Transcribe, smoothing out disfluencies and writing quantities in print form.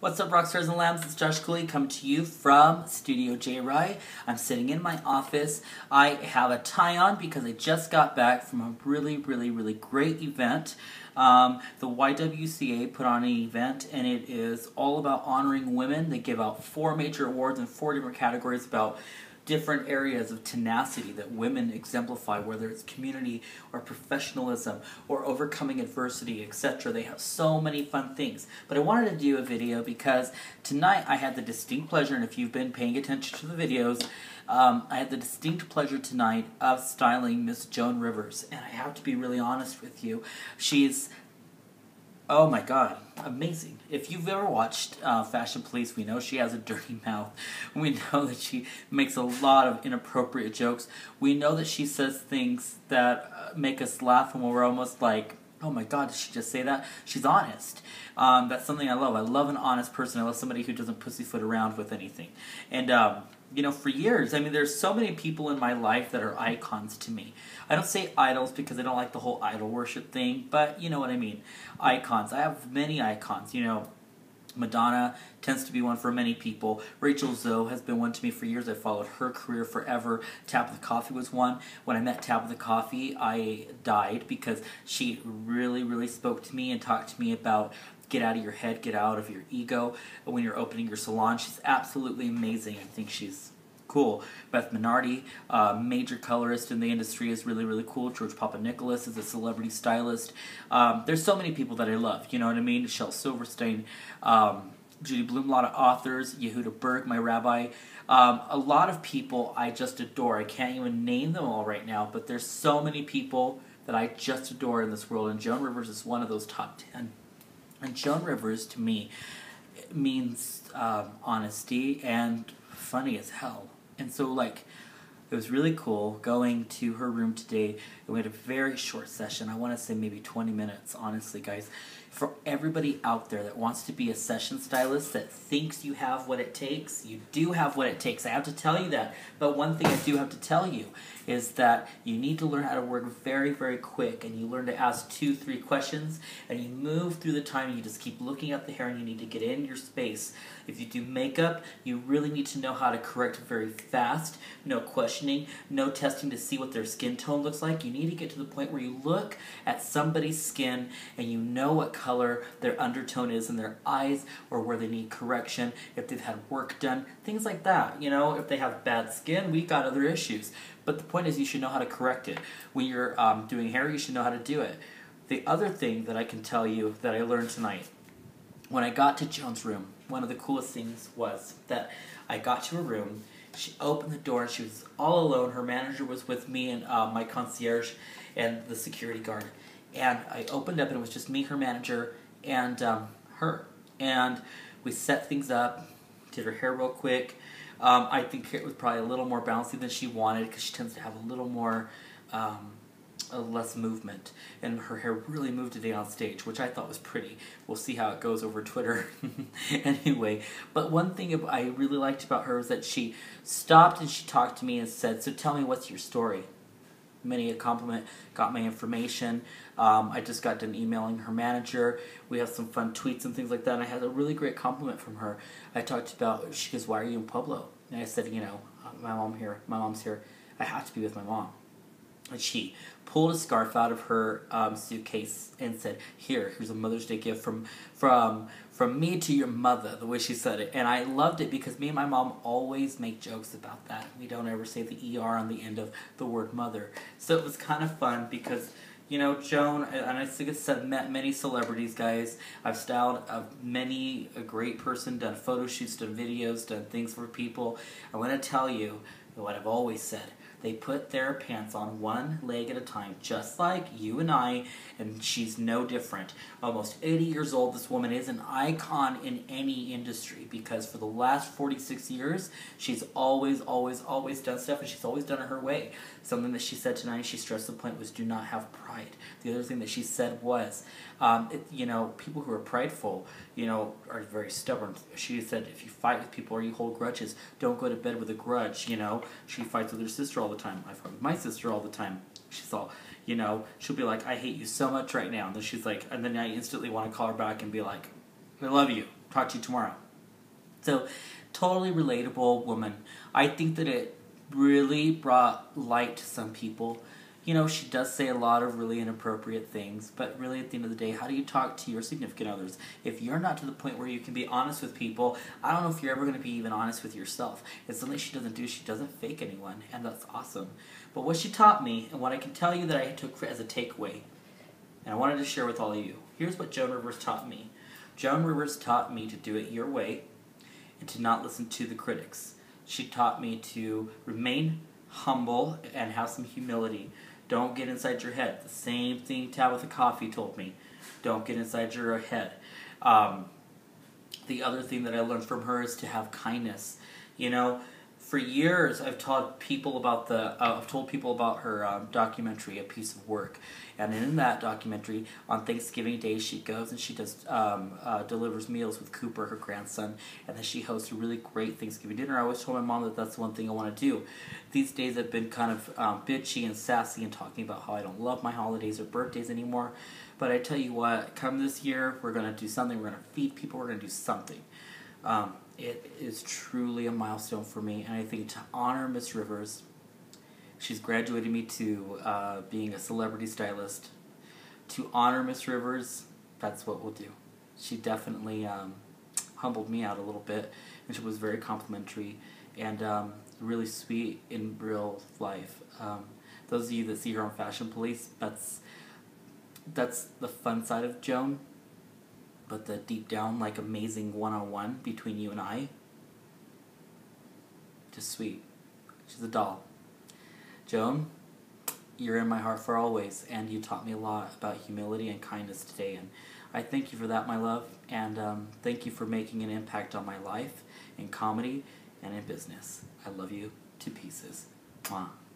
What's up, Rockstars and Lambs? It's Josh Cooley coming to you from Studio J. Rye. I'm sitting in my office. I have a tie on because I just got back from a really great event. The YWCA put on an event, and it is all about honoring women. They give out 4 major awards in 4 different categories about different areas of tenacity that women exemplify, whether it's community or professionalism or overcoming adversity, etc. They have so many fun things. But I wanted to do a video because tonight I had the distinct pleasure, and if you've been paying attention to the videos, I had the distinct pleasure tonight of styling Miss Joan Rivers. And I have to be really honest with you, she's, oh my god, amazing. If you've ever watched Fashion Police, we know she has a dirty mouth. We know that she makes a lot of inappropriate jokes. We know that she says things that make us laugh and we're almost like, oh my god, did she just say that? She's honest. That's something I love. I love an honest person. I love somebody who doesn't pussyfoot around with anything. And, you know, for years, I mean, there's so many people in my life that are icons to me. I don't say idols because I don't like the whole idol worship thing, but you know what I mean. Icons. I have many icons, you know. Madonna tends to be one for many people. Rachel Zoe has been one to me for years. I followed her career forever. Tabitha Coffee was one. When I met Tabitha Coffee, I died because she really spoke to me and talked to me about get out of your head, get out of your ego when you're opening your salon. She's absolutely amazing. I think she's cool. Beth Minardi, major colorist in the industry, is really cool. George Papadopoulos is a celebrity stylist. There's so many people that I love, you know what I mean? Shel Silverstein, Judy Blume, a lot of authors, Yehuda Berg, my rabbi. A lot of people I just adore. I can't even name them all right now, but there's so many people that I just adore in this world, and Joan Rivers is one of those top 10. And Joan Rivers, to me, means honesty and funny as hell. And so, like, it was really cool going to her room today, and we had a very short session. I want to say maybe 20 minutes, honestly, guys. For everybody out there that wants to be a session stylist, that thinks you have what it takes, you do have what it takes. I have to tell you that. But one thing I do have to tell you is that you need to learn how to work very quick, and you learn to ask 2-3 questions, and you move through the time, and you just keep looking at the hair, and you need to get in your space. If you do makeup, you really need to know how to correct very fast. No questioning, no testing to see what their skin tone looks like. You need to get to the point where you look at somebody's skin and you know what color their undertone is in their eyes, or where they need correction, if they've had work done, things like that. You know, if they have bad skin, we got other issues. But the point is, you should know how to correct it. When you're doing hair, you should know how to do it. The other thing that I can tell you that I learned tonight, when I got to Joan's room, one of the coolest things was that I got to her room, she opened the door, and she was all alone. Her manager was with me and my concierge and the security guard. And I opened up, and it was just me, her manager, and her. And we set things up, did her hair real quick. I think it was probably a little more bouncy than she wanted because she tends to have a little more, less movement. And her hair really moved today on stage, which I thought was pretty. We'll see how it goes over Twitter. Anyway, but one thing I really liked about her was that she stopped and she talked to me and said, so tell me, what's your story? Many a compliment, got my information. I just got done emailing her manager. We have some fun tweets and things like that, and I had a really great compliment from her. I talked about, she goes, why are you in Pueblo? And I said, you know, my mom's here. I have to be with my mom. And she pulled a scarf out of her suitcase and said, here's a Mother's Day gift from me to your mother, the way she said it. And I loved it because me and my mom always make jokes about that. We don't ever say the ER on the end of the word mother. So it was kind of fun because, you know, Joan, and I think it's met many celebrities, guys. I've styled a great person, done photo shoots, done videos, done things for people. I want to tell you what I've always said. They put their pants on one leg at a time, just like you and I, and she's no different. Almost 80 years old, this woman is an icon in any industry because for the last 46 years, she's always done stuff, and she's always done it her way. Something that she said tonight, she stressed the point, was do not have pride. The other thing that she said was, you know, people who are prideful, you know, are very stubborn. She said, if you fight with people or you hold grudges, don't go to bed with a grudge, you know. She fights with her sister all the time. I fight with my sister all the time. She's all, you know, she'll be like, I hate you so much right now. And then she's like, and then I instantly want to call her back and be like, I love you. Talk to you tomorrow. So, totally relatable woman. I think that it really brought light to some people. You know, she does say a lot of really inappropriate things, but really at the end of the day, how do you talk to your significant others? If you're not to the point where you can be honest with people, I don't know if you're ever going to be even honest with yourself. It's something she doesn't do. She doesn't fake anyone, and that's awesome. But what she taught me, and what I can tell you that I took as a takeaway, and I wanted to share with all of you, here's what Joan Rivers taught me. Joan Rivers taught me to do it your way and to not listen to the critics. She taught me to remain humble and have some humility. Don't get inside your head. The same thing Tabitha Coffey told me. Don't get inside your head. The other thing that I learned from her is to have kindness. You know, for years I've told people about her documentary, A Piece of Work, and in that documentary, on Thanksgiving Day, she goes and she does delivers meals with Cooper, her grandson, and then she hosts a really great Thanksgiving dinner. I always told my mom that that's one thing I want to do. These days I've been kind of bitchy and sassy and talking about how I don't love my holidays or birthdays anymore, but I tell you what, come this year, we're going to do something. We're going to feed people. We're going to do something. It is truly a milestone for me, and I think to honor Miss Rivers, she's graduated me to being a celebrity stylist. To honor Miss Rivers, that's what we'll do. She definitely humbled me out a little bit, and she was very complimentary and really sweet in real life. Those of you that see her on Fashion Police, that's the fun side of Joan. But the deep down, like, amazing one-on-one between you and I, just sweet. She's a doll. Joan, you're in my heart for always, and you taught me a lot about humility and kindness today, and I thank you for that, my love, and thank you for making an impact on my life in comedy and in business. I love you to pieces. Mwah.